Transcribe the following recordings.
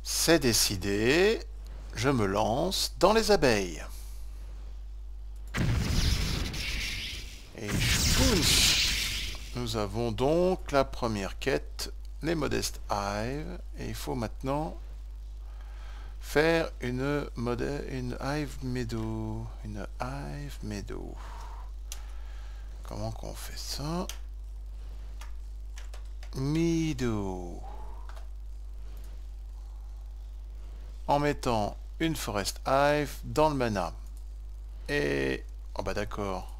C'est décidé, je me lance dans les abeilles. Et spoons. Nous avons donc la première quête, les modestes hives. Et il faut maintenant faire une hive meadow. Une hive meadow. Comment qu'on fait ça? Meadow. En mettant une forest hive dans le mana. Et... oh bah d'accord.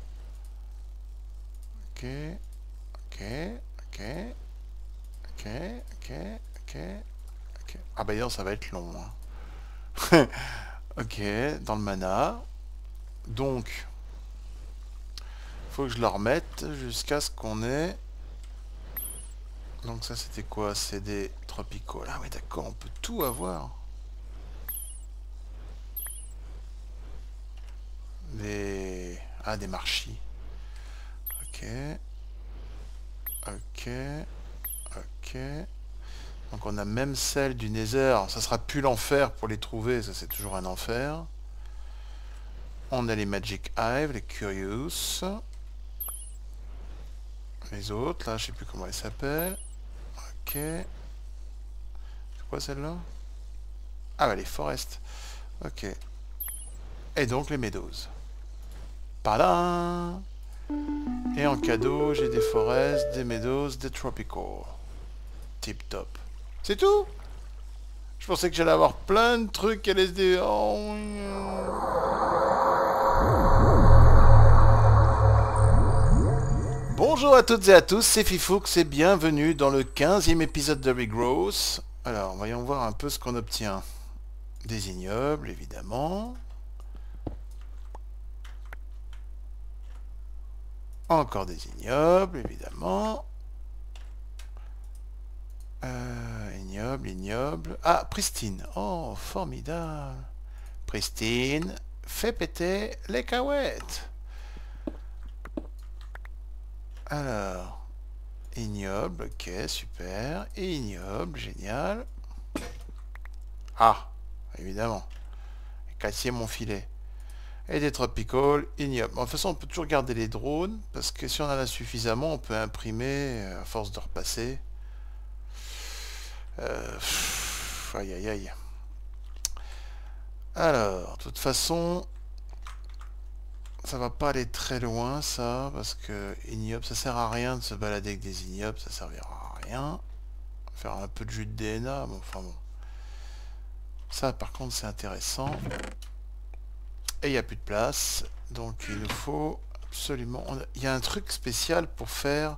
Ok, ok, ok, ok, ok, ok, ok. Ah bah non, ça va être long. Hein. Ok, dans le mana. Donc, faut que je le remette jusqu'à ce qu'on ait... Donc ça c'était quoi? C'est des tropicaux. Ah ouais d'accord, on peut tout avoir. Des... ah des marchis. Ok, ok, ok. Donc on a même celle du Nether. Ça sera plus l'enfer pour les trouver, ça c'est toujours un enfer. On a les Magic Hive, les Curious. Les autres, là, je sais plus comment elles s'appellent. Ok. C'est quoi celle-là? Ah bah les Forest. Ok. Et donc les Meadows. Pada! Et en cadeau, j'ai des Forest, des Meadows, des Tropical. Tip top. C'est tout? Je pensais que j'allais avoir plein de trucs LSD. Oh, bonjour à toutes et à tous, c'est Fifoux et bienvenue dans le 15e épisode de Regrowth. Alors, voyons voir un peu ce qu'on obtient. Des ignobles, évidemment. Encore des ignobles, évidemment. Ignoble, ignoble. Ah, Pristine. Oh, formidable. Pristine, fais péter les cahuètes. Alors, ignoble, ok, super. Et ignoble, génial. Ah, évidemment. Cassier mon filet. Et des tropical, ignoble. Bon, de toute façon, on peut toujours garder les drones, parce que si on en a suffisamment, on peut imprimer, à force de repasser. Aïe aïe aïe. Alors, de toute façon, ça va pas aller très loin, ça, parce que ignoble, ça sert à rien de se balader avec des ignobles, ça servira à rien. Faire un peu de jus de DNA, bon, enfin bon. Ça, par contre, c'est intéressant. Et il n'y a plus de place, donc il nous faut absolument... il y a un truc spécial pour faire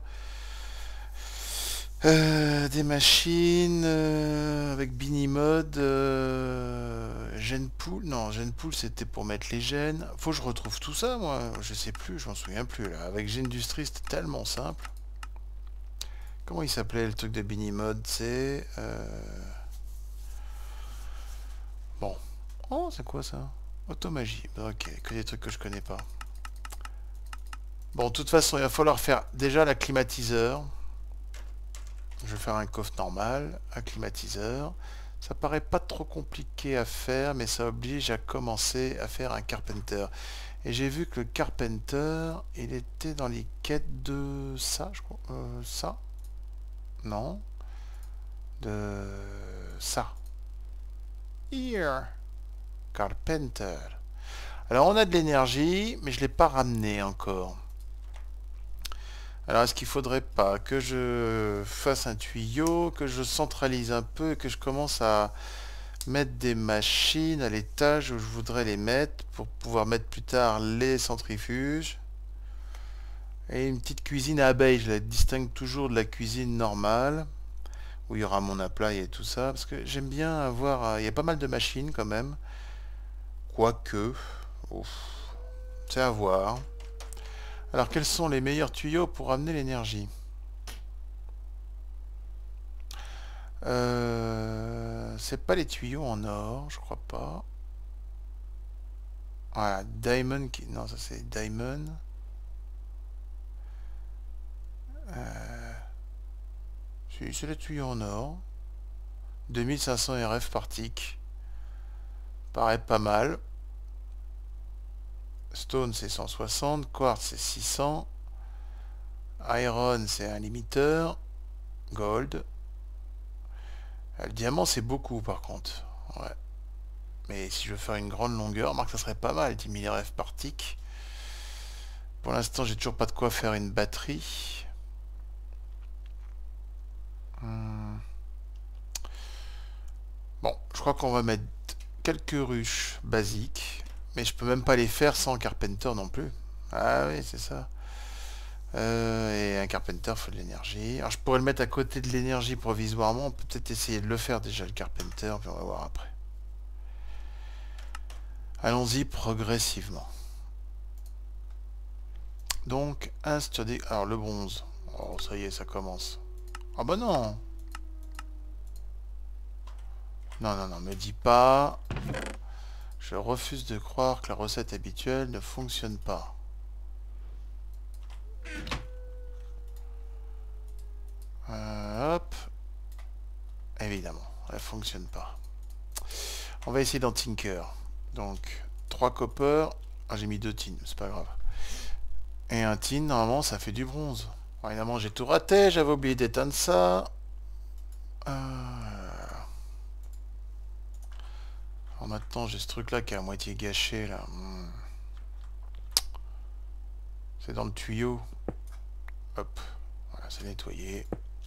des machines avec Binimod, Genpool. Non, Genpool c'était pour mettre les gènes. Faut que je retrouve tout ça, moi. Je sais plus, je m'en souviens plus là. Avec Gendustry, c'était tellement simple. Comment il s'appelait le truc de Binimod? C'est bon. Oh, c'est quoi ça? Automagie. Ok, que des trucs que je connais pas. Bon, de toute façon, il va falloir faire déjà la climatiseur. Je vais faire un coffre normal, un climatiseur. Ça paraît pas trop compliqué à faire, mais ça oblige à commencer à faire un carpenter. Et j'ai vu que le carpenter, il était dans les quêtes de ça, je crois. Ça? Non. De ça. Here. Carpenter. Alors on a de l'énergie, mais je ne l'ai pas ramené encore. Alors, est-ce qu'il faudrait pas que je fasse un tuyau, que je centralise un peu et que je commence à mettre des machines à l'étage où je voudrais les mettre pour pouvoir mettre plus tard les centrifuges et une petite cuisine à abeilles. Je la distingue toujours de la cuisine normale où il y aura mon appareil et tout ça parce que j'aime bien avoir... il y a pas mal de machines quand même. Quoique... ouf, c'est à voir. Alors, quels sont les meilleurs tuyaux pour amener l'énergie? C'est pas les tuyaux en or, je crois pas. Voilà, Diamond qui... non, ça c'est Diamond. Si, c'est les tuyaux en or. 2500 RF par tick. Paraît pas mal. Stone c'est 160, quartz c'est 600, iron c'est un limiteur, gold. Le diamant c'est beaucoup par contre. Ouais. Mais si je veux faire une grande longueur, remarque ça serait pas mal, 10 000 RF par tick. Pour l'instant j'ai toujours pas de quoi faire une batterie. Bon, je crois qu'on va mettre quelques ruches basiques. Mais je peux même pas les faire sans carpenter non plus. Ah oui, c'est ça. Et un carpenter, faut de l'énergie. Alors je pourrais le mettre à côté de l'énergie provisoirement. On peut peut-être essayer de le faire déjà, le carpenter, puis on va voir après. Allons-y progressivement. Donc, un sturdy... Alors, le bronze. Oh, ça y est, ça commence. Ah bah non. Non, non, non, me dis pas. Je refuse de croire que la recette habituelle ne fonctionne pas. Hop. Évidemment, elle fonctionne pas. On va essayer dans Tinker. Donc, 3 copper. Ah, j'ai mis 2 tins, c'est pas grave. Et un tin, normalement, ça fait du bronze. Bon, évidemment, j'ai tout raté, j'avais oublié d'éteindre ça. Alors maintenant, j'ai ce truc-là qui est à moitié gâché, là. C'est dans le tuyau. Hop. Voilà, c'est nettoyé.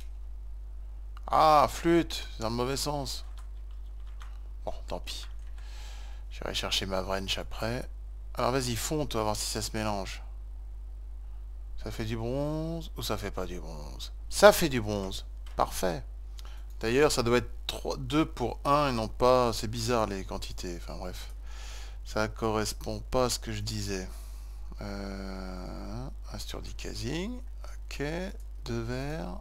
Ah, flûte, c'est dans le mauvais sens. Bon, tant pis. J'irai chercher ma wrench après. Alors vas-y, fonte, on va voir si ça se mélange. Ça fait du bronze ou ça fait pas du bronze? Ça fait du bronze. Parfait. D'ailleurs, ça doit être 2 pour 1 et non pas... C'est bizarre les quantités. Enfin bref. Ça correspond pas à ce que je disais. Un sturdy casing. Ok. 2 verres.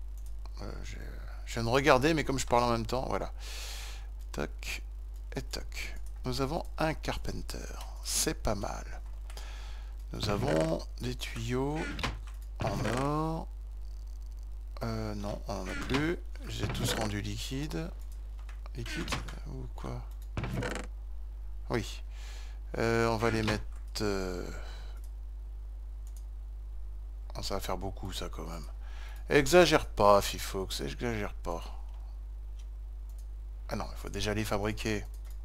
Je viens de regarder, mais comme je parle en même temps, voilà. Toc et toc. Nous avons un carpenter. C'est pas mal. Nous avons des tuyaux en or. Non, on n'en a plus. J'ai tous rendu liquide. Liquide ou quoi? Oui. On va les mettre... Oh, ça va faire beaucoup, ça, quand même. Exagère pas, Fifox. Exagère pas. Ah non, il faut déjà les fabriquer.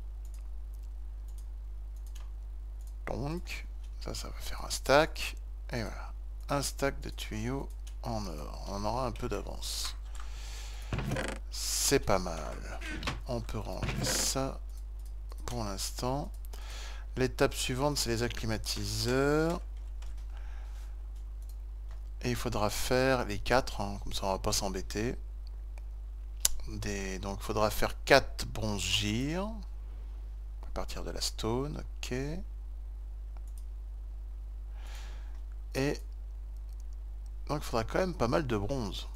Donc, ça va faire un stack. Et voilà. Un stack de tuyaux en or. On aura un peu d'avance. C'est pas mal. On peut ranger ça pour l'instant. L'étape suivante, c'est les acclimatiseurs. Et il faudra faire les 4, hein, comme ça on va pas s'embêter. Donc il faudra faire 4 bronze gires. À partir de la stone, ok. Et donc il faudra quand même pas mal de bronze.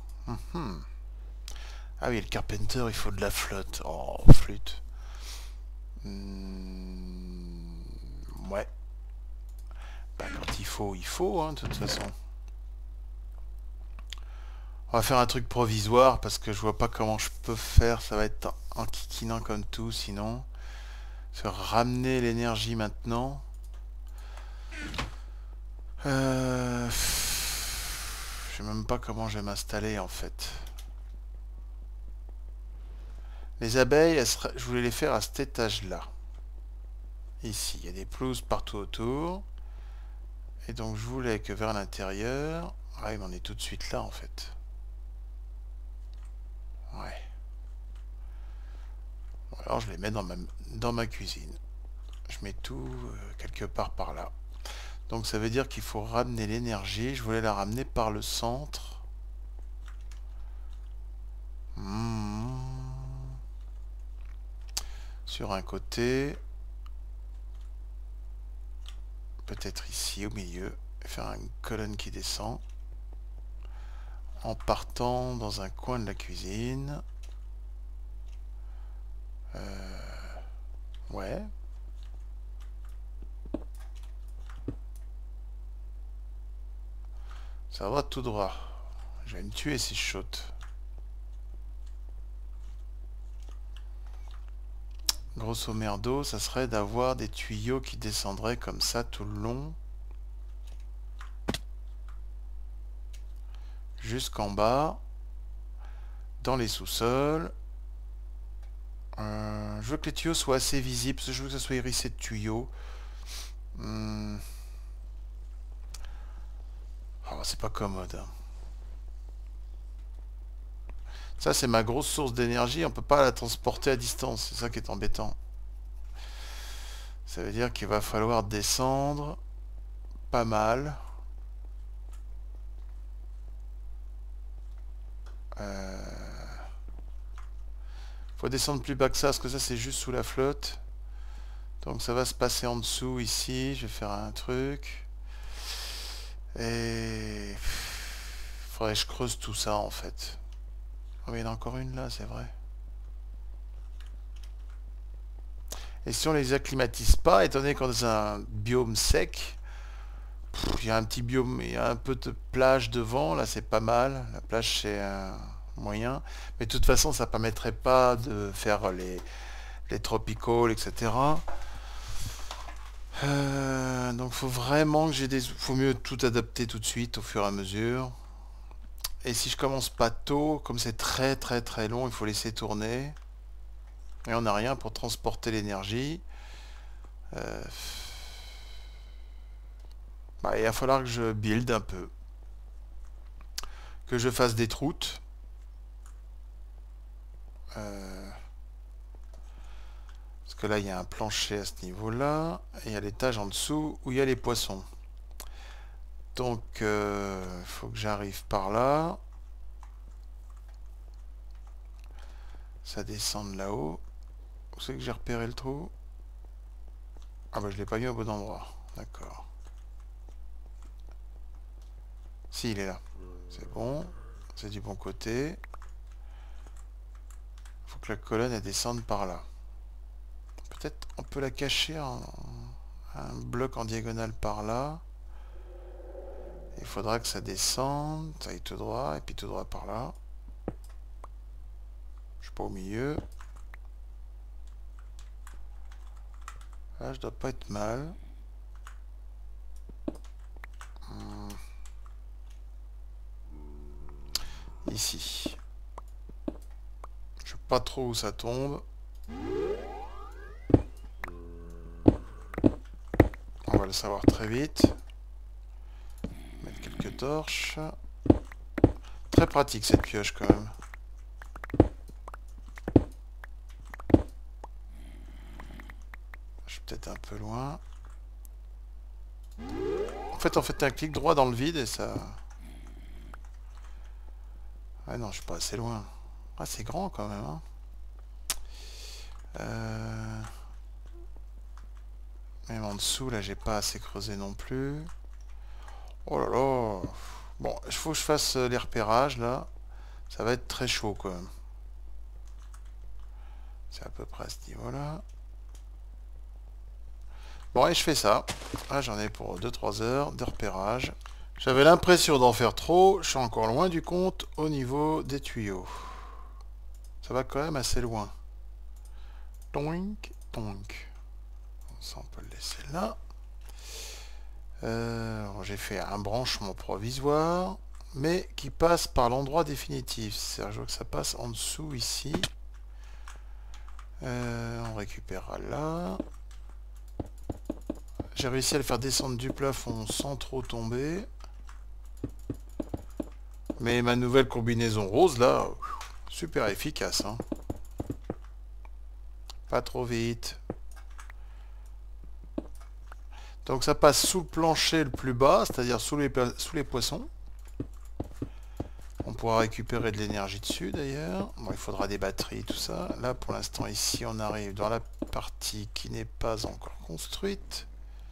Ah oui, le carpenter, il faut de la flotte. Oh, flûte. Ouais. Bah, quand il faut, hein, de toute façon. On va faire un truc provisoire parce que je vois pas comment je peux faire. Ça va être en kikinant comme tout, sinon. Se ramener l'énergie maintenant. Je sais même pas comment je vais m'installer en fait. Les abeilles, je voulais les faire à cet étage-là. Ici, il y a des pelouses partout autour. Et donc je voulais que vers l'intérieur... Ah, il m'en est tout de suite là en fait. Ouais. Bon, alors je les mets dans ma cuisine. Je mets tout quelque part par là. Donc ça veut dire qu'il faut ramener l'énergie. Je voulais la ramener par le centre. Sur un côté. Peut-être ici au milieu. Faire une colonne qui descend. En partant dans un coin de la cuisine. Ouais. Ça va tout droit. Je vais me tuer si je saute. grosso merdo, ça serait d'avoir des tuyaux qui descendraient comme ça tout le long. Jusqu'en bas. Dans les sous-sols. Je veux que les tuyaux soient assez visibles, parce que je veux que ça soit hérissé de tuyaux. Oh, c'est pas commode. Hein. Ça, c'est ma grosse source d'énergie. On peut pas la transporter à distance. C'est ça qui est embêtant. Ça veut dire qu'il va falloir descendre pas mal. Faut descendre plus bas que ça, parce que ça, c'est juste sous la flotte. Donc ça va se passer en dessous, ici. Je vais faire un truc. Et... faudrait que je creuse tout ça, en fait. Oh, mais il y en a encore une là, c'est vrai. Et si on les acclimatise pas, étant donné qu'on est dans un biome sec, il y a un petit biome, il y a un peu de plage devant, là c'est pas mal. La plage c'est un moyen. Mais de toute façon, ça permettrait pas de faire les tropicals, etc. Donc faut vraiment que j'ai des... faut mieux tout adapter tout de suite au fur et à mesure. Et si je commence pas tôt, comme c'est très très très long, il faut laisser tourner. Et on n'a rien pour transporter l'énergie. Bah, il va falloir que je build un peu. Que je fasse des routes. Parce que là, il y a un plancher à ce niveau-là. Et il y a l'étage en dessous où il y a les poissons. Donc, il faut que j'arrive par là. Ça descend de là-haut. Où c'est que j'ai repéré le trou? Ah bah je l'ai pas mis au bon endroit. D'accord. Si, il est là. C'est bon. C'est du bon côté. Il faut que la colonne elle descende par là. Peut-être on peut la cacher en un bloc en diagonale par là. Il faudra que ça descende. Ça aille tout droit. Et puis tout droit par là. Je suis pas au milieu. Là, je dois pas être mal. Ici. Je sais pas trop où ça tombe. On va le savoir très vite. Mettre quelques torches. Très pratique cette pioche quand même. Je suis peut-être un peu loin. En fait, on fait un clic droit dans le vide et ça... Ah non, je suis pas assez loin. Ah, c'est grand quand même. Hein. Même en dessous, là, j'ai pas assez creusé non plus. Oh là là. Bon, il faut que je fasse les repérages, là. Ça va être très chaud, quand même. C'est à peu près à ce niveau-là. Bon, et je fais ça. Là, j'en ai pour 2-3 heures de repérage. J'avais l'impression d'en faire trop. Je suis encore loin du compte au niveau des tuyaux. Ça va quand même assez loin. Tonk, tonk. Ça, on peut le laisser là. J'ai fait un branchement provisoire, mais qui passe par l'endroit définitif. C'est-à-dire, je vois que ça passe en dessous ici. On récupérera là. J'ai réussi à le faire descendre du plafond sans trop tomber. Mais ma nouvelle combinaison rose, là, super efficace. Hein. Pas trop vite. Donc ça passe sous le plancher le plus bas, c'est-à-dire sous les poissons. On pourra récupérer de l'énergie dessus d'ailleurs. Bon, il faudra des batteries, tout ça. Là, pour l'instant, ici, on arrive dans la partie qui n'est pas encore construite.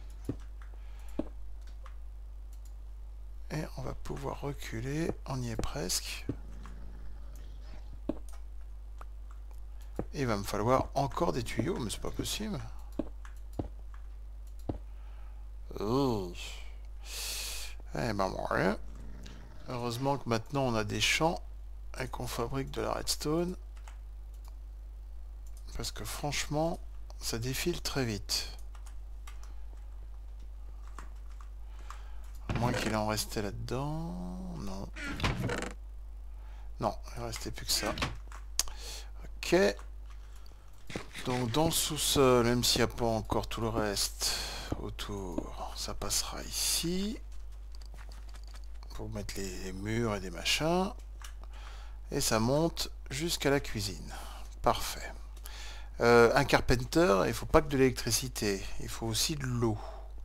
Et on va pouvoir reculer. On y est presque. Et il va me falloir encore des tuyaux, mais c'est pas possible. Oh. Eh ben rien. Heureusement que maintenant on a des champs et qu'on fabrique de la redstone. Parce que franchement, ça défile très vite. À moins qu'il en restait là-dedans. Non. Non, il ne restait plus que ça. Ok. Donc dans le sous-sol, même s'il n'y a pas encore tout le reste autour, ça passera ici. Pour mettre les murs et des machins. Et ça monte jusqu'à la cuisine. Parfait. Un carpenter, il ne faut pas que de l'électricité. Il faut aussi de l'eau.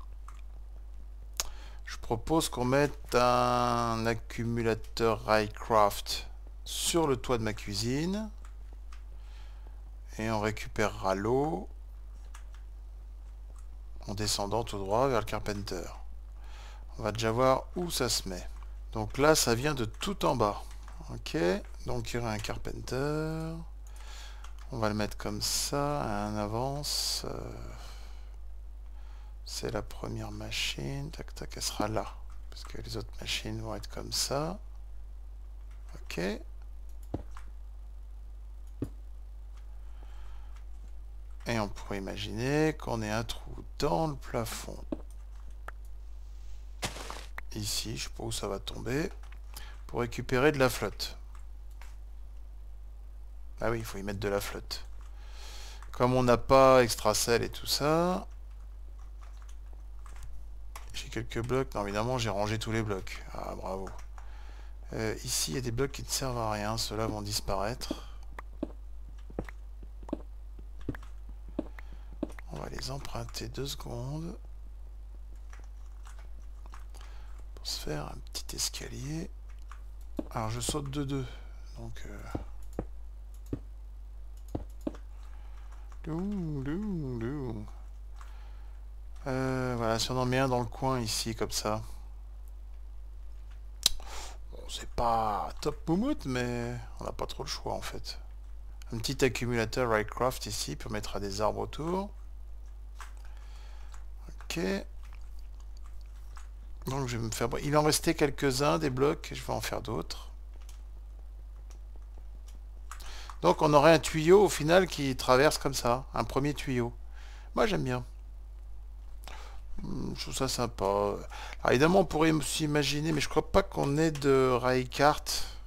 Je propose qu'on mette un accumulateur Raycraft sur le toit de ma cuisine. Et on récupérera l'eau en descendant tout droit vers le carpenter. On va déjà voir où ça se met. Donc là, ça vient de tout en bas. Ok, donc il y aura un carpenter. On va le mettre comme ça, à un avance. C'est la première machine. Tac, tac, elle sera là. Parce que les autres machines vont être comme ça. Ok. Et on pourrait imaginer qu'on ait un trou dans le plafond. Ici, je sais pas où ça va tomber. Pour récupérer de la flotte. Ah oui, il faut y mettre de la flotte. Comme on n'a pas extracell et tout ça... J'ai quelques blocs. Non, évidemment, j'ai rangé tous les blocs. Ah, bravo. Ici, il y a des blocs qui ne servent à rien. Ceux-là vont disparaître. On va les emprunter 2 secondes. Pour se faire un petit escalier. Alors, je saute de 2. Donc... voilà, si on en met un dans le coin ici, comme ça. Bon, c'est pas top moumoute, mais on n'a pas trop le choix en fait. Un petit accumulateur Raycraft ici, pour mettre à des arbres autour. Ok. Donc je vais me faire... Il en restait quelques-uns, des blocs, je vais en faire d'autres. Donc on aurait un tuyau au final qui traverse comme ça, un premier tuyau. Moi j'aime bien. Je trouve ça sympa. Alors évidemment on pourrait aussi imaginer, mais je crois pas qu'on ait de Raycart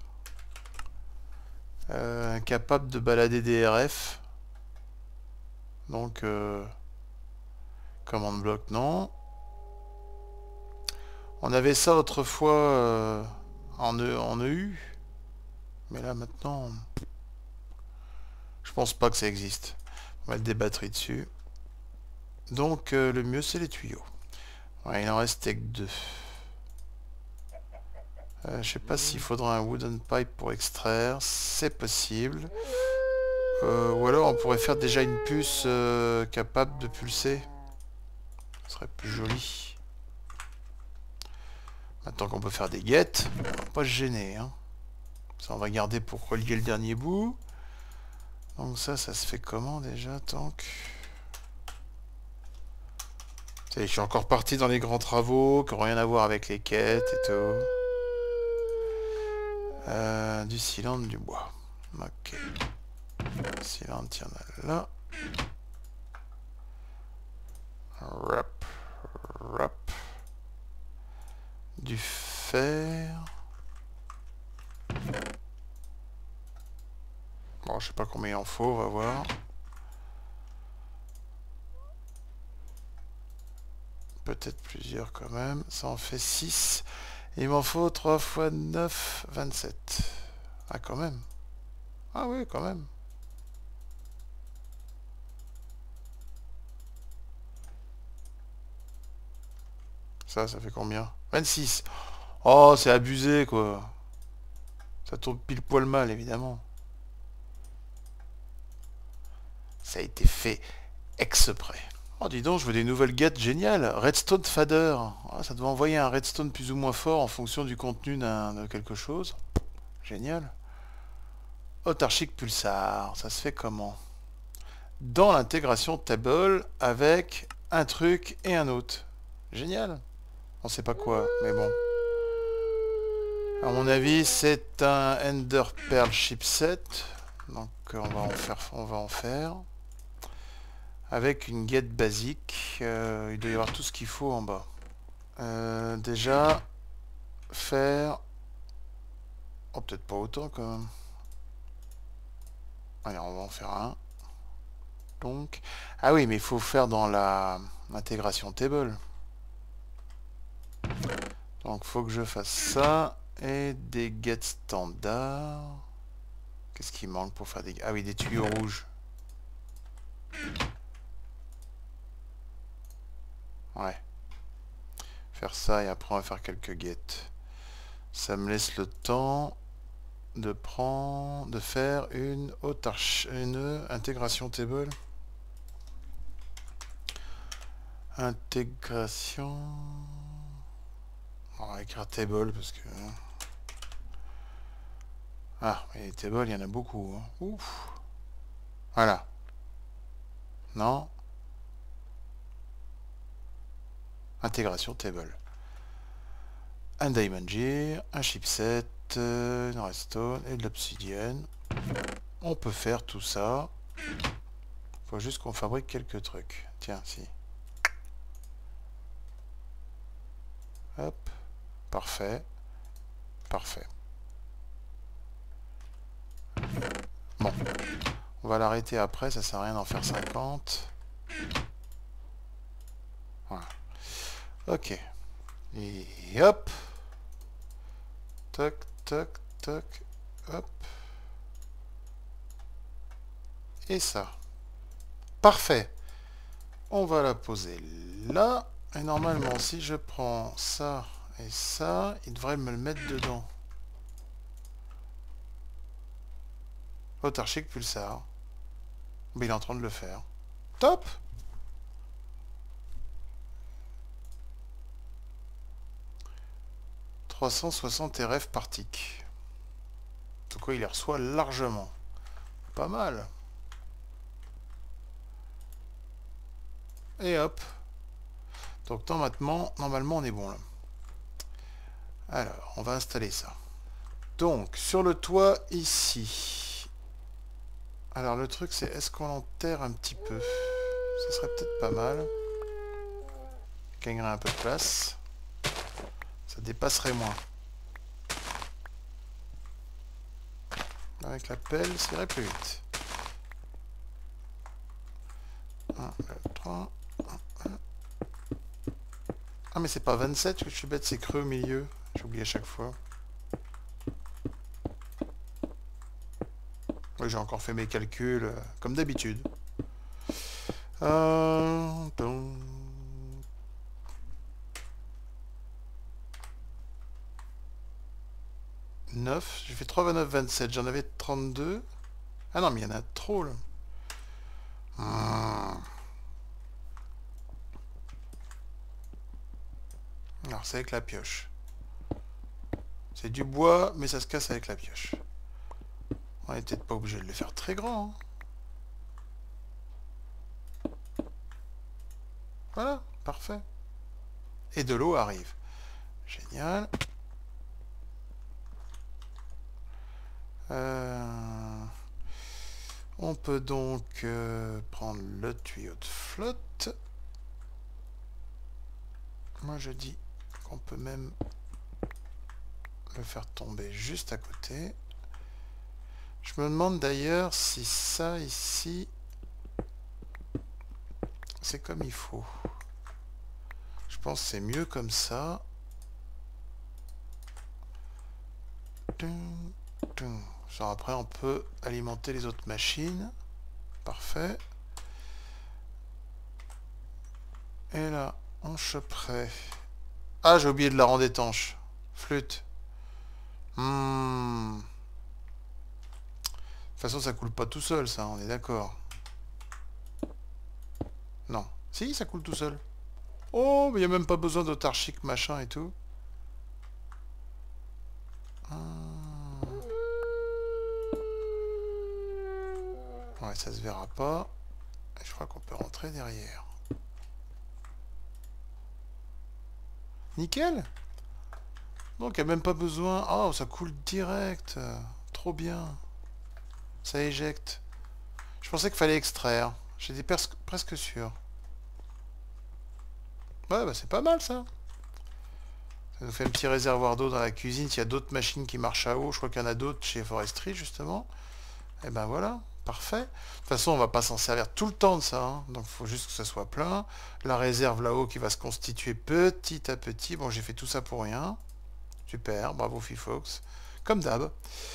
capable de balader des RF. Donc commande bloc non. On avait ça autrefois en EU. Mais là maintenant, je pense pas que ça existe. On va mettre des batteries dessus. Donc le mieux c'est les tuyaux. Ouais, il en restait que 2. Je sais pas s'il faudra un wooden pipe pour extraire. C'est possible. Ou alors on pourrait faire déjà une puce capable de pulser. Ce serait plus joli. Maintenant qu'on peut faire des guettes, on va pas se gêner. Hein. Ça on va garder pour relier le dernier bout. Donc ça se fait comment déjà? Tank. Je suis encore parti dans les grands travaux qui n'ont rien à voir avec les quêtes et tout. Du cylindre, du bois. Ok. Le cylindre, tiens là. Rap. Rap. Du fer. Bon, je sais pas combien il en faut, on va voir. Peut-être plusieurs quand même. Ça en fait 6. Il m'en faut 3 x 9, 27. Ah, quand même. Ah oui, quand même. Ça fait combien? 26. Oh, c'est abusé, quoi. Ça tourne pile poil mal, évidemment. Ça a été fait exprès. Oh, dis donc, je veux des nouvelles guettes géniales. Redstone Fader. Oh, ça doit envoyer un redstone plus ou moins fort en fonction du contenu de quelque chose. Génial. Autarchique pulsar. Ça se fait comment? Dans l'intégration table avec un truc et un autre. Génial. On sait pas quoi, mais bon. À mon avis, c'est un Ender Pearl chipset. Donc on va en faire. avec une get basique. Il doit y avoir tout ce qu'il faut en bas. Déjà, faire... Oh, peut-être pas autant quand même. Allez, on va en faire un. Donc... Ah oui, mais il faut faire dans la intégration table. Donc, faut que je fasse ça. Et des get standards. Qu'est-ce qui manque pour faire des... Ah oui, des tuyaux rouges. Ouais. Faire ça et après on va faire quelques get. Ça me laisse le temps de faire une une intégration table. Intégration. On va écrire table parce que... Ah, mais les tables, il y en a beaucoup. Hein. Ouf. Voilà. Non. Intégration table. Un diamond gear, un chipset, une redstone et de l'obsidienne. On peut faire tout ça. Faut juste qu'on fabrique quelques trucs. Tiens, si. Hop. Parfait. Parfait. Bon. On va l'arrêter après, ça sert à rien d'en faire 50. Voilà. Ok. Et hop. Toc, toc, toc. Hop. Et ça. Parfait. On va la poser là. Et normalement, si je prends ça et ça, il devrait me le mettre dedans. Autarchique pulsar. Mais il est en train de le faire. Top! « 360 RF par tick. » En tout cas, il les reçoit largement. Pas mal. Et hop. Donc normalement, on est bon là. Alors, on va installer ça. Donc, sur le toit, ici. Alors, le truc, c'est est-ce qu'on enterre un petit peu? Ça serait peut-être pas mal. Gagnerait un peu de place. Ça dépasserait moins. Avec la pelle, ça irait plus vite. 1, 2, 3. Ah, mais c'est pas 27 que je suis bête, c'est creux au milieu. J'oublie à chaque fois. Oui, j'ai encore fait mes calculs, comme d'habitude. 9, j'ai fait 3,29, 27, j'en avais 32. Ah non, mais il y en a trop, là. Alors, c'est avec la pioche. C'est du bois, mais ça se casse avec la pioche. On n'est peut-être pas obligé de le faire très grand. Hein. Voilà, parfait. Et de l'eau arrive. Génial. On peut donc prendre le tuyau de flotte. Moi je dis qu'on peut même le faire tomber juste à côté. Je me demande d'ailleurs si ça ici c'est comme il faut. Je pense que c'est mieux comme ça. Genre après on peut alimenter les autres machines. Parfait. Et là, on choperait. Ah, j'ai oublié de la rendre étanche. Flûte. De toute façon, ça coule pas tout seul, ça, on est d'accord. Non. Si, ça coule tout seul. Oh, mais il n'y a même pas besoin d'autarchique, machin et tout. Ouais, ça se verra pas. Je crois qu'on peut rentrer derrière. Nickel. Donc, il n'y a même pas besoin... Oh, ça coule direct. Trop bien. Ça éjecte. Je pensais qu'il fallait extraire. J'étais presque sûr. Ouais, bah c'est pas mal ça. Ça nous fait un petit réservoir d'eau dans la cuisine. S'il y a d'autres machines qui marchent à eau, je crois qu'il y en a d'autres chez Forestry justement. Et ben voilà, parfait. De toute façon, on va pas s'en servir tout le temps de ça, hein. Donc il faut juste que ça soit plein. La réserve là-haut qui va se constituer petit à petit. Bon, j'ai fait tout ça pour rien. Super, bravo Fifox. Comme d'hab.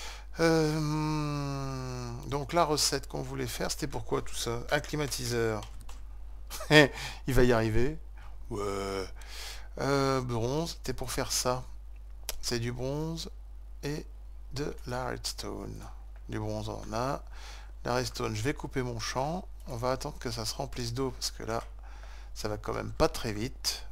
Donc la recette qu'on voulait faire, c'était pourquoi tout ça? Un climatiseur. Il va y arriver. Ouais. Bronze, c'était pour faire ça. C'est du bronze et de la redstone. Du bronze on a. La redstone, je vais couper mon champ. On va attendre que ça se remplisse d'eau parce que là, ça va quand même pas très vite.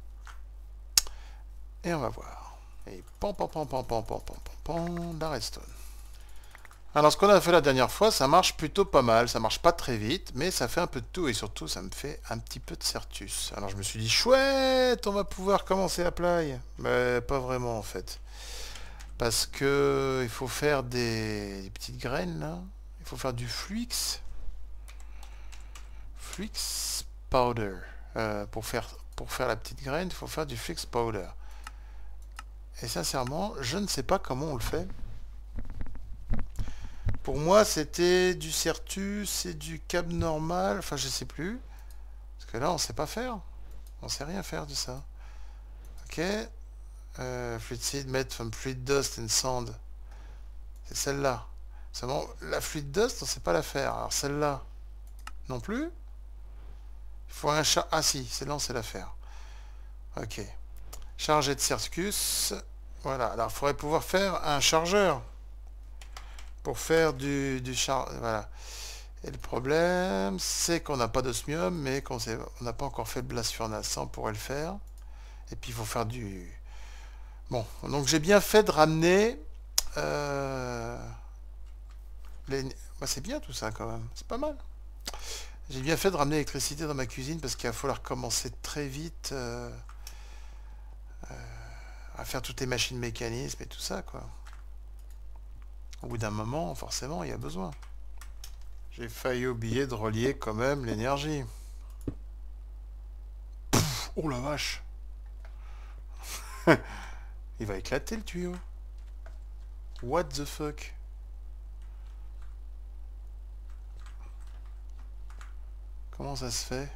Et on va voir. Et pan pan pan pan pan pan pan pan pan, la redstone. Alors ce qu'on a fait la dernière fois, ça marche plutôt pas mal. Ça marche pas très vite, mais ça fait un peu de tout et surtout ça me fait un petit peu de Certus. Alors je me suis dit chouette, on va pouvoir commencer à play. Mais pas vraiment en fait. Parce que il faut faire des petites graines là. Il faut faire du Fluix. Fluix powder. Pour faire la petite graine, il faut faire du Fluix powder. Et sincèrement, je ne sais pas comment on le fait. Pour moi, c'était du Certus et du câble normal. Enfin, je sais plus. Parce que là, on sait pas faire. On sait rien faire de ça. Ok. Fluid seed made from fluid dust and sand. C'est celle-là. Seulement, la fluid dust, on sait pas la faire. Alors celle-là, non plus. Il faut un chat. Ah si, celle-là, on sait la faire. Ok. Chargé de Certus. Voilà. Alors, il faudrait pouvoir faire un chargeur. Pour faire du voilà. Et le problème, c'est qu'on n'a pas d'osmium, mais qu'on n'a pas encore fait le blast furnace. Ça, on pourrait le faire. Et puis, il faut faire du... Bon, donc j'ai bien fait de ramener... Bah, c'est bien tout ça, quand même. C'est pas mal. J'ai bien fait de ramener l'électricité dans ma cuisine, parce qu'il va falloir commencer très vite à faire toutes les machines mécanismes et tout ça, quoi. Au bout d'un moment, forcément, il y a besoin. J'ai failli oublier de relier quand même l'énergie. Oh la vache. Il va éclater le tuyau. What the fuck? Comment ça se fait?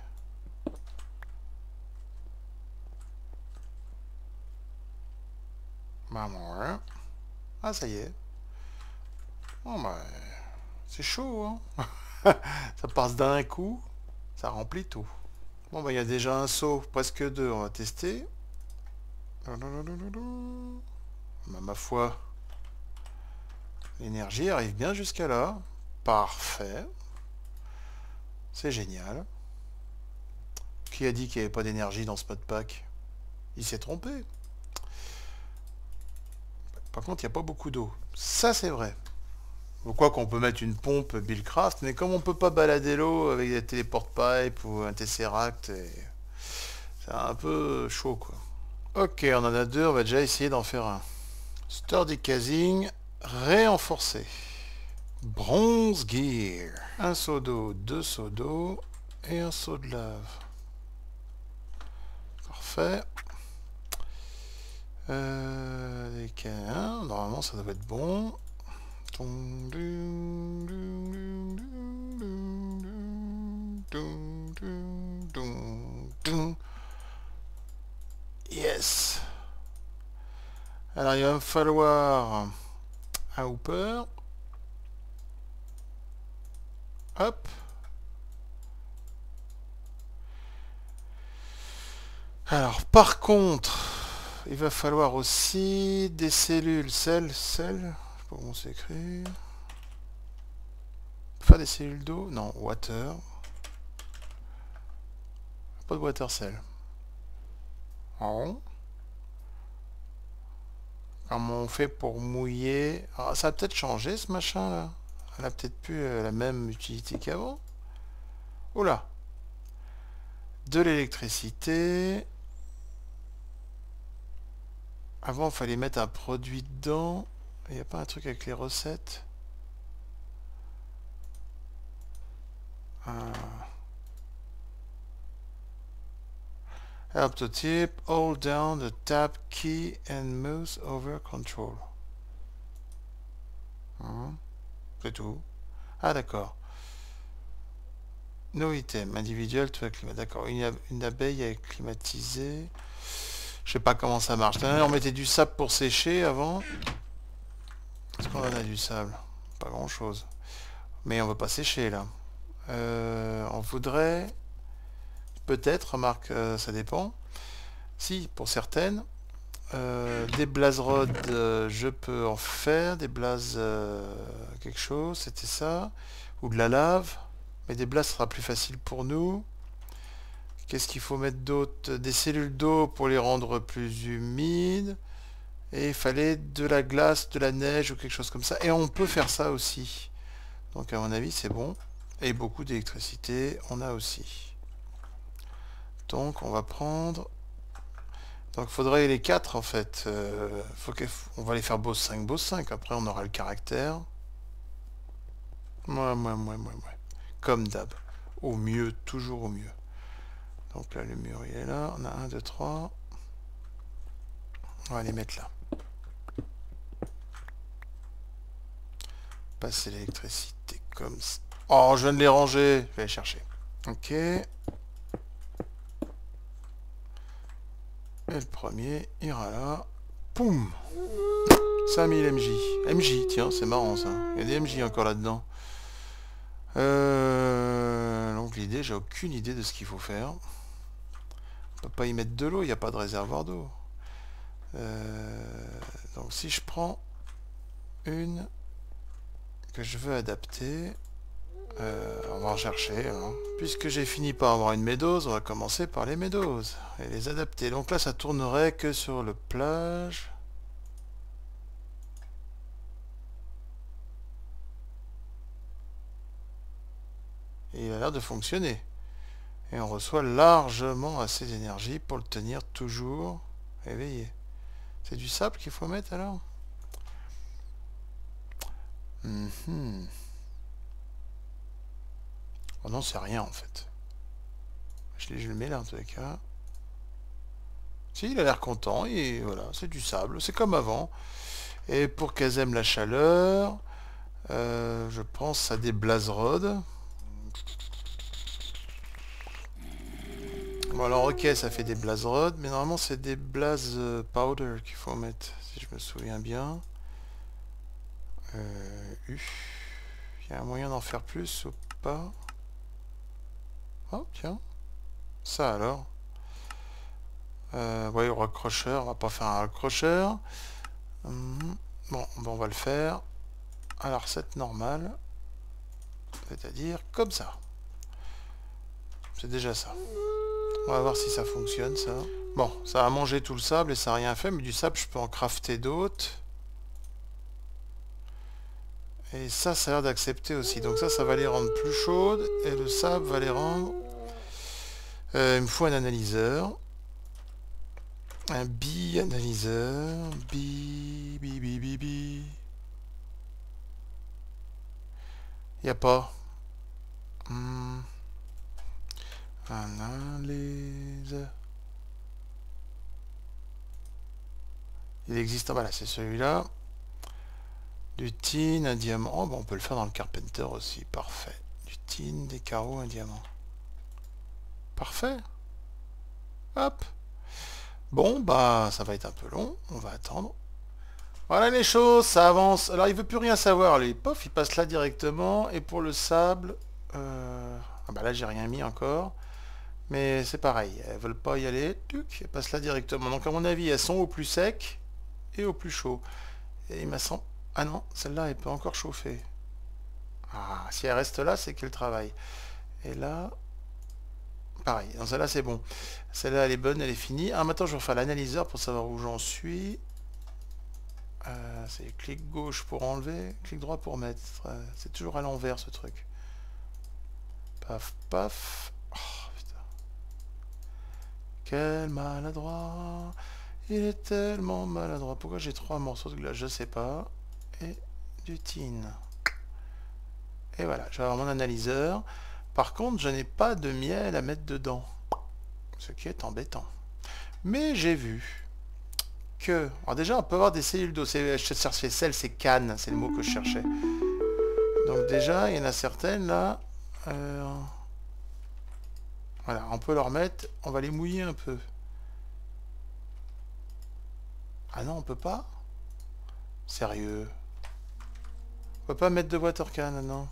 Maman. Ah, ça y est. Oh, bah, c'est chaud, hein. Ça passe d'un coup, ça remplit tout. Bon, bah, il y a déjà un seau, presque deux, on va tester. Bah, ma foi, l'énergie arrive bien jusqu'à là. Parfait. C'est génial. Qui a dit qu'il n'y avait pas d'énergie dans ce modpack? Il s'est trompé. Par contre, il n'y a pas beaucoup d'eau. Ça, c'est vrai. Quoi qu'on peut mettre une pompe Buildcraft, mais comme on peut pas balader l'eau avec des téléporte-pipe ou un Tesseract, c'est un peu chaud, quoi. Ok, on en a deux, on va déjà essayer d'en faire un. Sturdy casing, renforcé. Bronze gear. Un seau d'eau, deux seaux d'eau et un seau de lave. Parfait. Les canins, normalement ça doit être bon. Yes. Alors il va me falloir un hooper. Hop. Alors par contre, il va falloir aussi des cellules, je sais pas comment s'écrit. Faire des cellules d'eau? Non, water. Pas de water cell. Oh. Comment on fait pour mouiller? Alors, ça a peut-être changé ce machin là. Elle a peut-être plus la même utilité qu'avant. Oula. De l'électricité. Avant, il fallait mettre un produit dedans. Il n'y a pas un truc avec les recettes? Ah. Help to tip, hold down the tab key and mouse over control. C'est tout. Ah d'accord. No item, individuel, tu vas climater. D'accord, une abeille à climatiser. Je sais pas comment ça marche. On mettait du sable pour sécher avant. Est-ce qu'on en a du sable? Pas grand chose. Mais on veut pas sécher là. On voudrait... Peut-être, remarque, ça dépend. Si, pour certaines. Des blaze rods, je peux en faire. Des blaze quelque chose, c'était ça. Ou de la lave. Mais des blaze sera plus facile pour nous. Qu'est-ce qu'il faut mettre d'autre? Des cellules d'eau pour les rendre plus humides. Et il fallait de la glace, de la neige ou quelque chose comme ça. Et on peut faire ça aussi. Donc à mon avis c'est bon. Et beaucoup d'électricité, on a aussi. Donc on va prendre... Donc il faudrait les 4 en fait. On va les faire boss 5, boss 5. Après on aura le caractère. Ouais. Comme d'hab. Au mieux, toujours au mieux. Donc là le mur il est là. On a 1, 2, 3. On va les mettre là. Passer l'électricité comme ça. Oh, je viens de les ranger. Je vais les chercher. Ok. Et le premier ira là. Poum. 5000 MJ. MJ, tiens, c'est marrant ça. Il y a des MJ encore là-dedans. Donc l'idée, j'ai aucune idée de ce qu'il faut faire. On peut pas y mettre de l'eau, il n'y a pas de réservoir d'eau. Donc si je prends une que je veux adapter, on va en chercher. Hein. Puisque j'ai fini par avoir une médose, on va commencer par les médoses et les adapter. Donc là, ça tournerait que sur le plage. Et il a l'air de fonctionner. Et on reçoit largement assez d'énergie pour le tenir toujours éveillé. C'est du sable qu'il faut mettre alors? Oh non, c'est rien en fait. Je le mets là en tous les cas. Si, il a l'air content et voilà, c'est du sable, c'est comme avant. Et pour qu'elles aiment la chaleur, je pense à des blaze rods. Bon alors ok, ça fait des blaze rods, mais normalement c'est des blaze powder qu'il faut mettre, si je me souviens bien. Il y a un moyen d'en faire plus ou pas? Oh tiens, ça alors. Ouais, au raccrocheur, on va pas faire un raccrocheur. Bon, on va le faire à la recette normale, c'est-à-dire comme ça. C'est déjà ça. On va voir si ça fonctionne ça. Bon, ça a mangé tout le sable et ça n'a rien fait, mais du sable je peux en crafter d'autres. Et ça a l'air d'accepter aussi. Donc ça va les rendre plus chaudes et le sable va les rendre... il me faut un analyseur. Un bi-analyseur. Bi. Il n'y a pas. Analyse. Il existe. Voilà, c'est celui-là. Du tin, un diamant. Oh, bon, on peut le faire dans le Carpenter aussi. Parfait. Du tin, des carreaux, un diamant. Parfait. Hop. Bon, bah, ça va être un peu long. On va attendre. Voilà les choses, ça avance. Alors, il veut plus rien savoir, lui. Pof, il passe là directement. Et pour le sable... Ah bah là, j'ai rien mis encore. Mais c'est pareil. Elles veulent pas y aller. Tuc, elles passent là directement. Donc, à mon avis, elles sont au plus sec et au plus chaud. Et il m'a semblé... Ah non, celle-là, elle peut encore chauffer. Ah, si elle reste là, c'est qu'elle travaille. Et là... Pareil, dans celle-là, c'est bon. Celle-là, elle est bonne, elle est finie. Ah, maintenant, je vais refaire l'analyseur pour savoir où j'en suis. C'est clic gauche pour enlever, clic droit pour mettre. C'est toujours à l'envers, ce truc. Paf, paf. Oh, putain. Quel maladroit. Il est tellement maladroit. Pourquoi j'ai 3 morceaux de glace? Je sais pas. Et du tin. Et voilà, je vais avoir mon analyseur. Par contre, je n'ai pas de miel à mettre dedans. Ce qui est embêtant. Mais j'ai vu que... Alors déjà, on peut avoir des cellules d'eau. Je cherchais celles, c'est cannes, c'est le mot que je cherchais. Donc déjà, il y en a certaines là. Voilà, on peut leur mettre... On va les mouiller un peu. Ah non, on peut pas? Sérieux? On peut pas mettre de water can, non?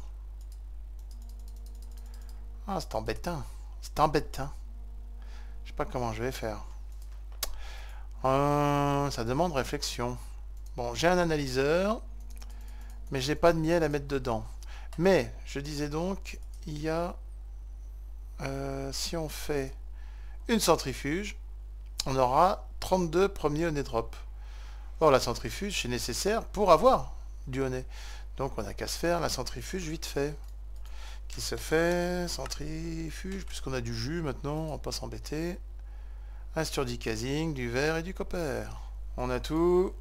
Ah, c'est embêtant. C'est embêtant. Je sais pas comment je vais faire. Ça demande réflexion. Bon, j'ai un analyseur, mais j'ai pas de miel à mettre dedans. Mais, je disais donc, il y a... si on fait une centrifuge, on aura 32 premiers honey drop. Or, la centrifuge, c'est nécessaire pour avoir du honey. Donc, on n'a qu'à se faire la centrifuge vite fait. Qui se fait, centrifuge, puisqu'on a du jus maintenant, on va pas s'embêter. Un sturdy casing, du verre et du copper. On a tout.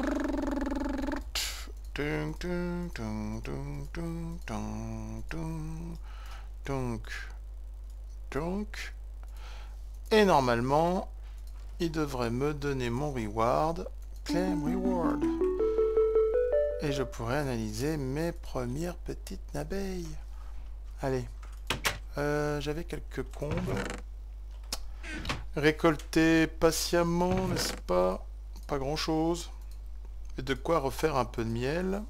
Et normalement, il devrait me donner mon reward. Claim reward. Et je pourrais analyser mes premières petites abeilles. Allez. J'avais quelques combes. Récolter patiemment, n'est-ce pas? Pas grand-chose. Et de quoi refaire un peu de miel.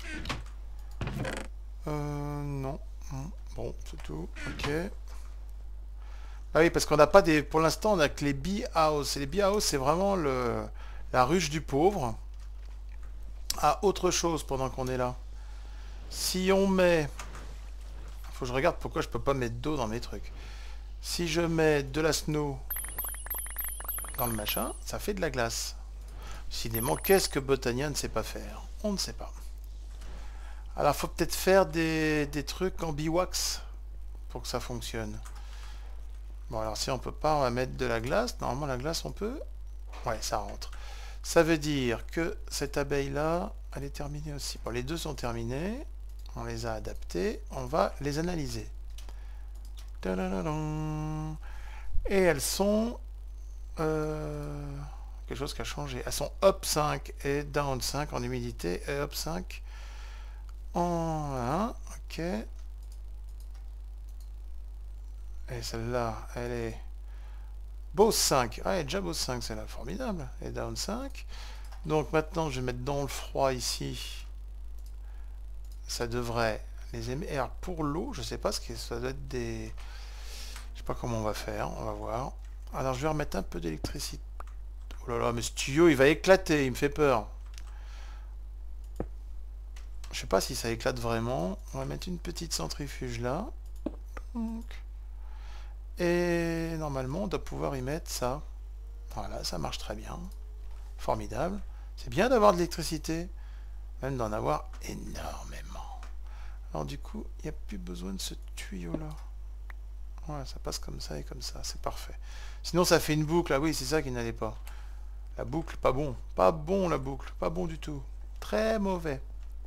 Non. Bon, c'est tout. Ok. Ah oui, parce qu'on n'a pas des... Pour l'instant, on a que les bee house. Et les bee house, c'est vraiment la ruche du pauvre. Ah, autre chose pendant qu'on est là. Si on met... Faut que je regarde pourquoi je peux pas mettre d'eau dans mes trucs. Si je mets de la snow dans le machin, ça fait de la glace. Décidément, qu'est-ce que Botania ne sait pas faire? On ne sait pas. Alors, faut peut-être faire des trucs en biwax pour que ça fonctionne. Bon, alors si on peut pas, on va mettre de la glace. Normalement, la glace, on peut. Ouais, ça rentre. Ça veut dire que cette abeille-là, elle est terminée aussi. Bon, les deux sont terminés. On les a adaptés. On va les analyser. Et elles sont... quelque chose qui a changé. Elles sont up 5 et down 5 en humidité et up 5 en 1. Ok. Et celle-là, elle est Bose 5. Ah, elle est déjà Bose 5, c'est là, formidable. Et down 5. Donc maintenant, je vais mettre dans le froid ici. Ça devrait les aimer. Et alors, pour l'eau, je sais pas ce que ça doit être des... Je sais pas comment on va faire, on va voir. Alors, je vais remettre un peu d'électricité. Oh là là, mais ce tuyau, il va éclater, il me fait peur. Je sais pas si ça éclate vraiment. On va mettre une petite centrifuge là. Et normalement, on doit pouvoir y mettre ça. Voilà, ça marche très bien. Formidable. C'est bien d'avoir de l'électricité. Même d'en avoir énormément. Alors du coup, il n'y a plus besoin de ce tuyau-là. Ouais, ça passe comme ça et comme ça. C'est parfait. Sinon, ça fait une boucle. Ah oui, c'est ça qui n'allait pas. La boucle, pas bon. Pas bon, la boucle. Pas bon du tout. Très mauvais.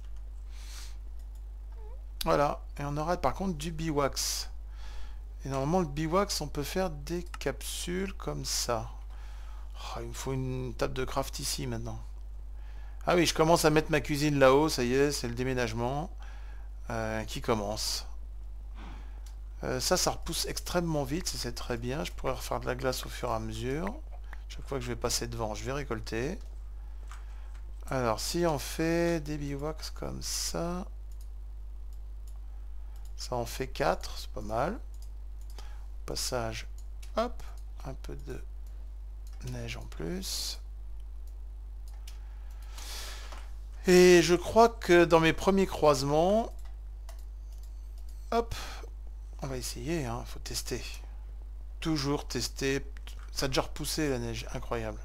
Voilà. Et on aura par contre du biwax. Et normalement, le biwax, on peut faire des capsules comme ça. Oh, il me faut une table de craft ici maintenant. Ah oui, je commence à mettre ma cuisine là-haut. Ça y est, c'est le déménagement qui commence. Ça repousse extrêmement vite. C'est très bien. Je pourrais refaire de la glace au fur et à mesure. Chaque fois que je vais passer devant, je vais récolter. Alors, si on fait des biwax comme ça... Ça en fait 4, c'est pas mal. Passage, hop, un peu de neige en plus. Et je crois que dans mes premiers croisements, hop, on va essayer, hein, faut tester. Toujours tester. Ça a déjà repoussé la neige, incroyable.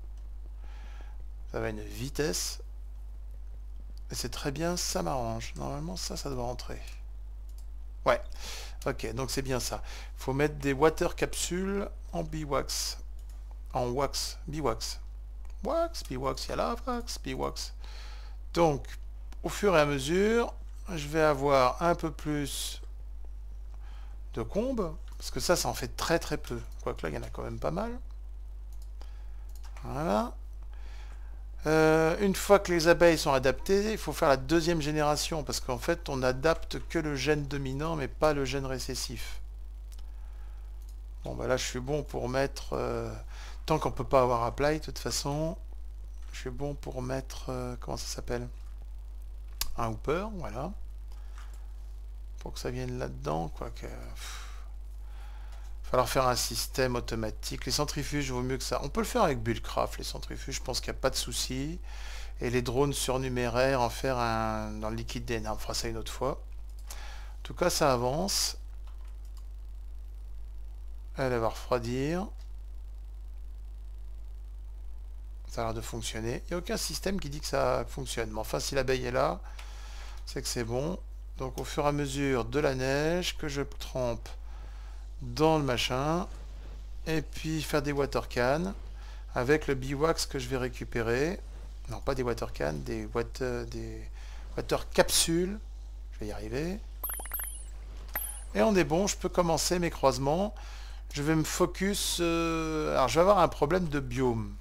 Ça va à une vitesse. Et c'est très bien, ça m'arrange. Normalement, ça doit rentrer. Ouais, ok, donc c'est bien ça. Il faut mettre des water capsules en biwax. En wax, biwax. Wax, biwax, il y a la wax, biwax. Donc, au fur et à mesure, je vais avoir un peu plus de combes. Parce que ça en fait très très peu. Quoique là, il y en a quand même pas mal. Voilà. Une fois que les abeilles sont adaptées, il faut faire la deuxième génération, parce qu'en fait, on n'adapte que le gène dominant, mais pas le gène récessif. Bon, bah là, je suis bon pour mettre... tant qu'on peut pas avoir apply, de toute façon, je suis bon pour mettre... comment ça s'appelle? Un hooper, voilà. Pour que ça vienne là-dedans, quoique... falloir faire un système automatique. Les centrifuges, vaut mieux que ça. On peut le faire avec Buildcraft, les centrifuges, je pense qu'il n'y a pas de souci. Et les drones surnuméraires, en faire un dans le liquide DNA. On fera ça une autre fois. En tout cas, ça avance. Elle va refroidir. Ça a l'air de fonctionner. Il n'y a aucun système qui dit que ça fonctionne. Mais enfin, si l'abeille est là, c'est que c'est bon. Donc, au fur et à mesure de la neige que je trempe dans le machin, et puis faire des water cans avec le biwax que je vais récupérer. Non, pas des water cans, des water capsules. Je vais y arriver. Et on est bon, je peux commencer mes croisements. Je vais me focus... alors, je vais avoir un problème de biome.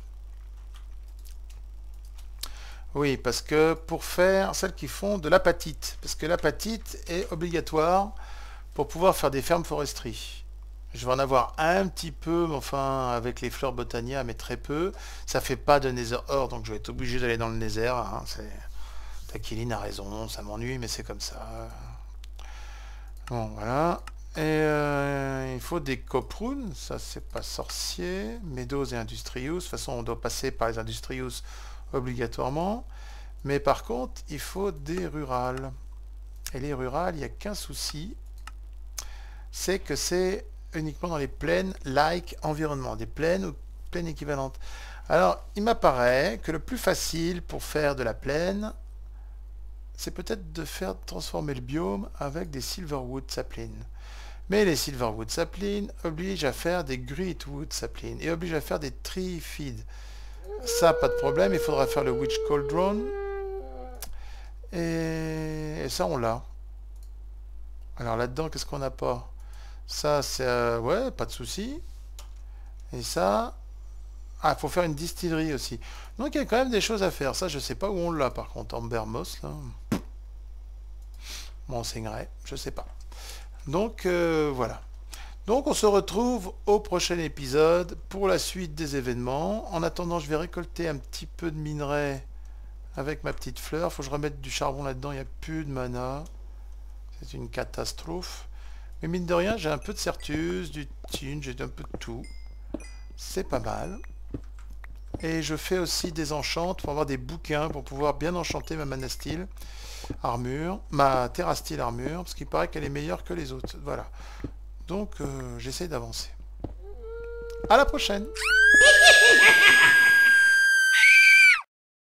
Oui, parce que pour faire celles qui font de l'apatite, parce que l'apatite est obligatoire pour pouvoir faire des fermes foresteries. Je vais en avoir un petit peu, mais enfin, avec les fleurs botania, mais très peu. Ça fait pas de nether ore, donc je vais être obligé d'aller dans le nether. Hein. Taquiline a raison, ça m'ennuie, mais c'est comme ça. Bon, voilà. Et il faut des coprunes, ça c'est pas sorcier. Meadows et Industrious, de toute façon on doit passer par les Industrious obligatoirement. Mais par contre, il faut des rurales. Et les rurales, il n'y a qu'un souci, c'est que c'est uniquement dans les plaines like environnement, des plaines ou plaines équivalentes. Alors, il m'apparaît que le plus facile pour faire de la plaine, c'est peut-être de faire transformer le biome avec des silverwood saplings. Mais les silverwood saplings obligent à faire des greatwood saplings et obligent à faire des tree feed. Ça, pas de problème, il faudra faire le witch cauldron. Et ça, on l'a. Alors là-dedans, qu'est-ce qu'on n'a pas? Ça, c'est... ouais, pas de souci. Et ça... Ah, il faut faire une distillerie aussi. Donc, il y a quand même des choses à faire. Ça, je sais pas où on l'a, par contre. Amber Moss, là. M'enseignerait. Je sais pas. Donc, voilà. Donc, on se retrouve au prochain épisode pour la suite des événements. En attendant, je vais récolter un petit peu de minerai avec ma petite fleur. Faut que je remette du charbon là-dedans. Il n'y a plus de mana. C'est une catastrophe. Mais mine de rien, j'ai un peu de Certus, du tin, j'ai un peu de tout. C'est pas mal. Et je fais aussi des enchantes pour avoir des bouquins pour pouvoir bien enchanter ma Manastyle armure, ma Terrastyle armure, parce qu'il paraît qu'elle est meilleure que les autres. Voilà. Donc, j'essaie d'avancer. À la prochaine!